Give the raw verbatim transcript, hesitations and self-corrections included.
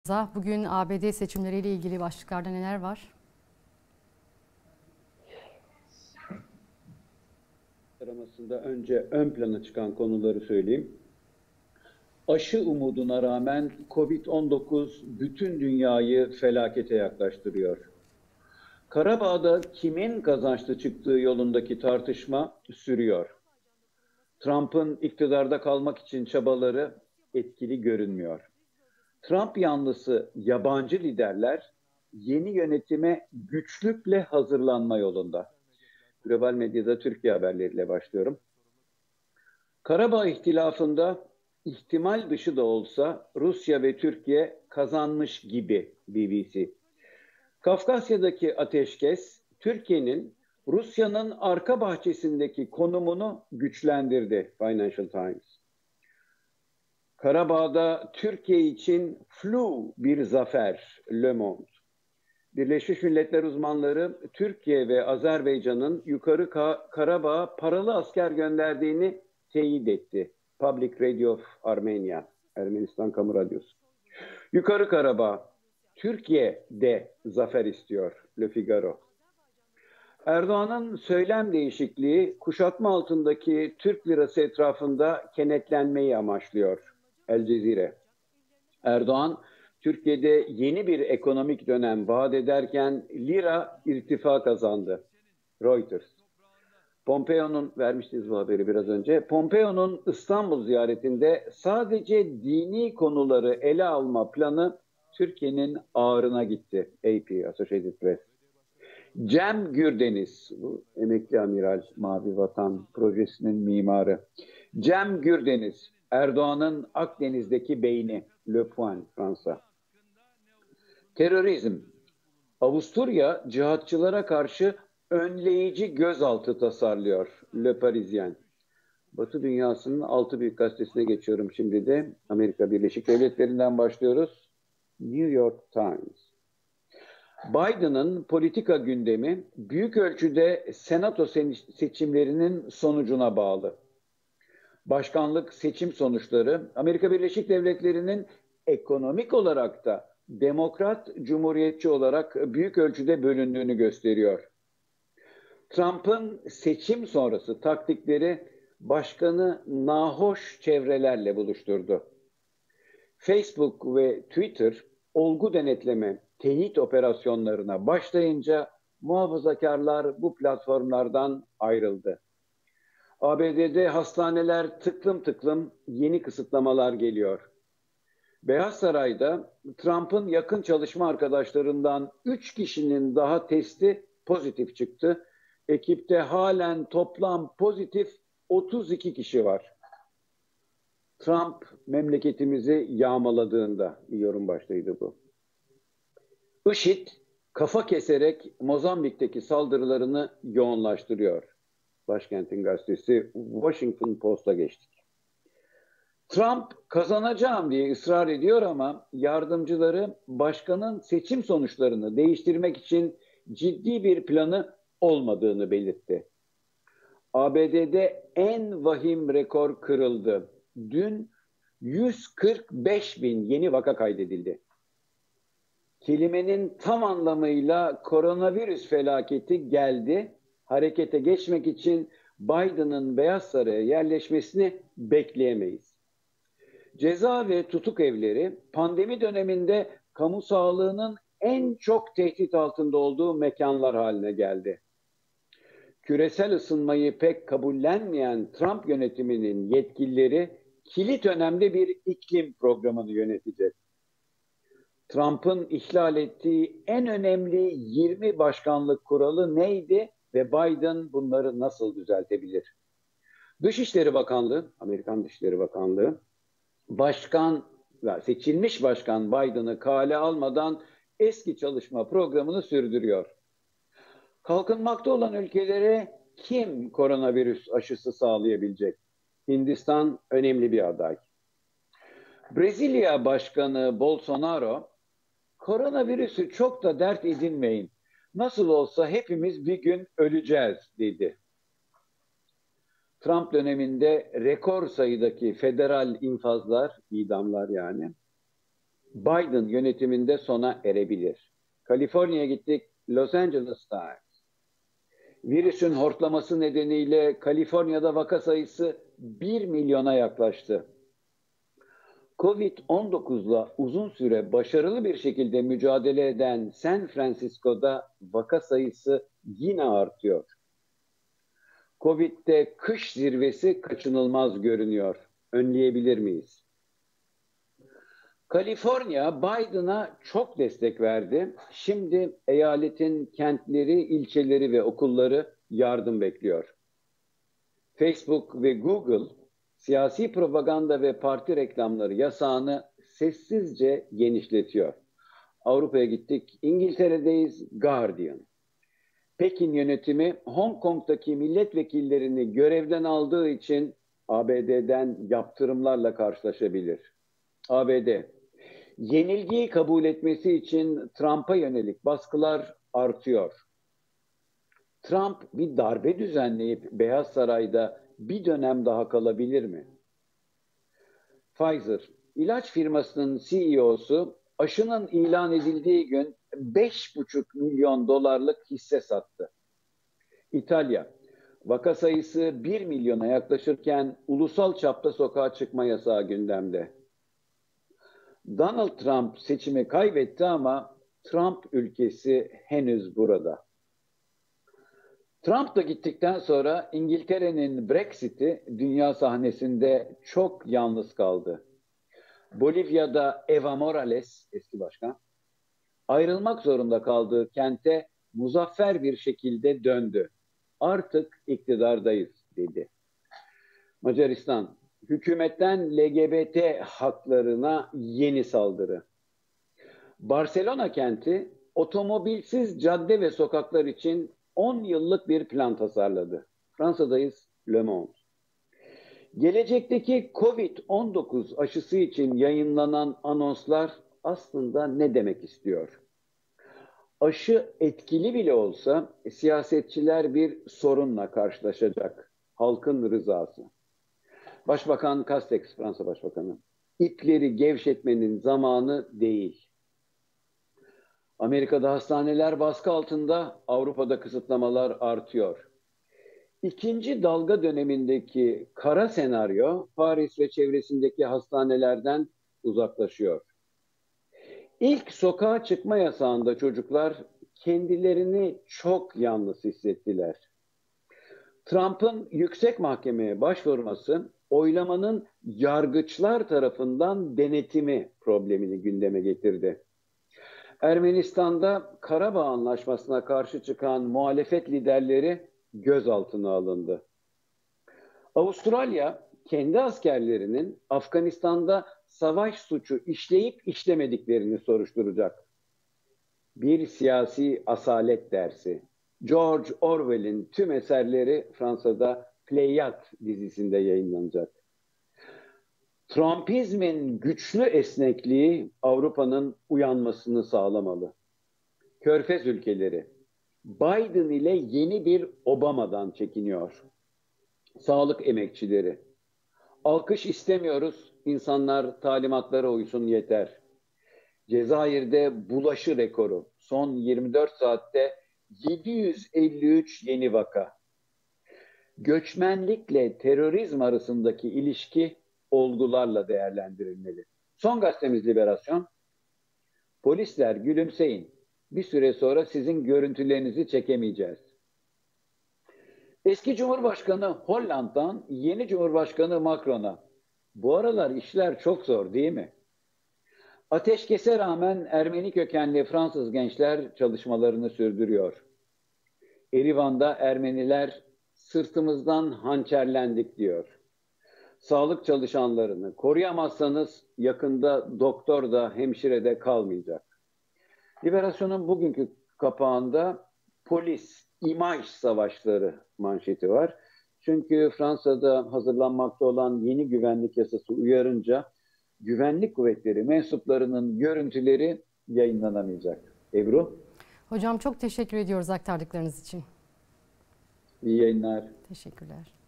Bugün A B D seçimleriyle ilgili başlıklarda neler var? Aramasında önce ön plana çıkan konuları söyleyeyim. Aşı umuduna rağmen Covid on dokuz bütün dünyayı felakete yaklaştırıyor. Karabağ'da kimin kazançlı çıktığı yolundaki tartışma sürüyor. Trump'ın iktidarda kalmak için çabaları etkili görünmüyor. Trump yanlısı yabancı liderler yeni yönetime güçlükle hazırlanma yolunda. Global medyada Türkiye haberleriyle başlıyorum. Karabağ ihtilafında ihtimal dışı da olsa Rusya ve Türkiye kazanmış gibi B B C. Kafkasya'daki ateşkes Türkiye'nin Rusya'nın arka bahçesindeki konumunu güçlendirdi Financial Times. Karabağ'da Türkiye için flu bir zafer Le Monde. Birleşmiş Milletler uzmanları Türkiye ve Azerbaycan'ın yukarı Karabağ'a paralı asker gönderdiğini teyit etti. Public Radio of Armenia, Ermenistan Kamu Radyosu. Yukarı Karabağ, Türkiye de zafer istiyor Le Figaro. Erdoğan'ın söylem değişikliği kuşatma altındaki Türk lirası etrafında kenetlenmeyi amaçlıyor El Cezire. Erdoğan, Türkiye'de yeni bir ekonomik dönem vaat ederken lira irtifa kazandı. Reuters. Pompeo'nun, vermiştiniz bu haberi biraz önce, Pompeo'nun İstanbul ziyaretinde sadece dini konuları ele alma planı Türkiye'nin ağrına gitti. A P, Associated Press. Cem Gürdeniz, bu emekli amiral Mavi Vatan projesinin mimarı. Cem Gürdeniz, Erdoğan'ın Akdeniz'deki beyni. Le Point, Fransa. Terörizm. Avusturya cihatçılara karşı önleyici gözaltı tasarlıyor. Le Parisien. Batı dünyasının altı büyük gazetesine geçiyorum şimdi de. Amerika Birleşik Devletleri'nden başlıyoruz. New York Times. Biden'ın politika gündemi büyük ölçüde senato seçimlerinin sonucuna bağlı. Başkanlık seçim sonuçları Amerika Birleşik Devletleri'nin ekonomik olarak da demokrat cumhuriyetçi olarak büyük ölçüde bölündüğünü gösteriyor. Trump'ın seçim sonrası taktikleri başkanı nahoş çevrelerle buluşturdu. Facebook ve Twitter olgu denetleme, teyit operasyonlarına başlayınca muhafazakarlar bu platformlardan ayrıldı. A B D'de hastaneler tıklım tıklım yeni kısıtlamalar geliyor. Beyaz Saray'da Trump'ın yakın çalışma arkadaşlarından üç kişinin daha testi pozitif çıktı. Ekipte halen toplam pozitif otuz iki kişi var. Trump memleketimizi yağmaladığında, bir yorum başlığıydı bu. IŞİD kafa keserek Mozambik'teki saldırılarını yoğunlaştırıyor. Başkentin gazetesi Washington Post'a geçtik. Trump kazanacağım diye ısrar ediyor ama yardımcıları başkanın seçim sonuçlarını değiştirmek için ciddi bir planı olmadığını belirtti. A B D'de en vahim rekor kırıldı. Dün yüz kırk beş bin yeni vaka kaydedildi. Kelimenin tam anlamıyla koronavirüs felaketi geldi. Harekete geçmek için Biden'ın Beyaz Saray'a yerleşmesini bekleyemeyiz. Ceza ve tutuk evleri pandemi döneminde kamu sağlığının en çok tehdit altında olduğu mekanlar haline geldi. Küresel ısınmayı pek kabullenmeyen Trump yönetiminin yetkilileri kilit önemli bir iklim programını yönetecek. Trump'ın ihlal ettiği en önemli yirmi başkanlık kuralı neydi ve Biden bunları nasıl düzeltebilir? Dışişleri Bakanlığı, Amerikan Dışişleri Bakanlığı, başkan, seçilmiş başkan Biden'ı kale almadan eski çalışma programını sürdürüyor. Kalkınmakta olan ülkelere kim koronavirüs aşısı sağlayabilecek? Hindistan önemli bir aday. Brezilya Başkanı Bolsonaro, koronavirüsü çok da dert edinmeyin. Nasıl olsa hepimiz bir gün öleceğiz dedi. Trump döneminde rekor sayıdaki federal infazlar, idamlar yani, Biden yönetiminde sona erebilir. Kaliforniya'ya gittik. Los Angeles Times. Virüsün hortlaması nedeniyle Kaliforniya'da vaka sayısı bir milyona yaklaştı. Covid on dokuzla uzun süre başarılı bir şekilde mücadele eden San Francisco'da vaka sayısı yine artıyor. Covid'de kış zirvesi kaçınılmaz görünüyor. Önleyebilir miyiz? Kaliforniya Biden'a çok destek verdi. Şimdi eyaletin kentleri, ilçeleri ve okulları yardım bekliyor. Facebook ve Google siyasi propaganda ve parti reklamları yasağını sessizce genişletiyor. Avrupa'ya gittik. İngiltere'deyiz. Guardian. Pekin yönetimi Hong Kong'daki milletvekillerini görevden aldığı için A B D'den yaptırımlarla karşılaşabilir. A B D yenilgiyi kabul etmesi için Trump'a yönelik baskılar artıyor. Trump bir darbe düzenleyip Beyaz Saray'da bir dönem daha kalabilir mi? Pfizer, ilaç firmasının C E O'su aşının ilan edildiği gün beş buçuk milyon dolarlık hisse sattı. İtalya, vaka sayısı bir milyona yaklaşırken ulusal çapta sokağa çıkma yasağı gündemde. Donald Trump seçimi kaybetti ama Trump ülkesi henüz burada. Trump da gittikten sonra İngiltere'nin Brexit'i dünya sahnesinde çok yalnız kaldı. Bolivya'da Evo Morales, eski başkan, ayrılmak zorunda kaldığı kente muzaffer bir şekilde döndü. Artık iktidardayız dedi. Macaristan, hükümetten L G B T haklarına yeni saldırı. Barcelona kenti otomobilsiz cadde ve sokaklar için on yıllık bir plan tasarladı. Fransa'dayız, Le Monde. Gelecekteki Covid on dokuz aşısı için yayınlanan anonslar aslında ne demek istiyor? Aşı etkili bile olsa siyasetçiler bir sorunla karşılaşacak. Halkın rızası. Başbakan Castex, Fransa Başbakanı, ipleri gevşetmenin zamanı değil. Amerika'da hastaneler baskı altında, Avrupa'da kısıtlamalar artıyor. İkinci dalga dönemindeki kara senaryo Paris ve çevresindeki hastanelerden uzaklaşıyor. İlk sokağa çıkma yasağında çocuklar kendilerini çok yalnız hissettiler. Trump'ın yüksek mahkemeye başvurması oylamanın yargıçlar tarafından denetimi problemini gündeme getirdi. Ermenistan'da Karabağ Anlaşması'na karşı çıkan muhalefet liderleri gözaltına alındı. Avustralya kendi askerlerinin Afganistan'da savaş suçu işleyip işlemediklerini soruşturacak. Bir siyasi asalet dersi. George Orwell'in tüm eserleri Fransa'da Pleyad dizisinde yayınlanacak. Trumpizmin güçlü esnekliği Avrupa'nın uyanmasını sağlamalı. Körfez ülkeleri Biden ile yeni bir Obama'dan çekiniyor. Sağlık emekçileri. Alkış istemiyoruz, insanlar talimatlara uysun yeter. Cezayir'de bulaşı rekoru. Son yirmi dört saatte yedi yüz elli üç yeni vaka. Göçmenlikle terörizm arasındaki ilişki olgularla değerlendirilmeli. Son gazetemiz Liberasyon. Polisler gülümseyin. Bir süre sonra sizin görüntülerinizi çekemeyeceğiz. Eski Cumhurbaşkanı Hollanda'dan yeni Cumhurbaşkanı Macron'a. Bu aralar işler çok zor değil mi? Ateşkese rağmen Ermeni kökenli Fransız gençler çalışmalarını sürdürüyor. Erivan'da Ermeniler sırtımızdan hançerlendik diyor. Sağlık çalışanlarını koruyamazsanız yakında doktor da hemşire de kalmayacak. Liberasyon'un bugünkü kapağında polis imaj savaşları manşeti var. Çünkü Fransa'da hazırlanmakta olan yeni güvenlik yasası uyarınca güvenlik kuvvetleri mensuplarının görüntüleri yayınlanamayacak. Ebru? Hocam çok teşekkür ediyoruz aktardıklarınız için. İyi yayınlar. Teşekkürler.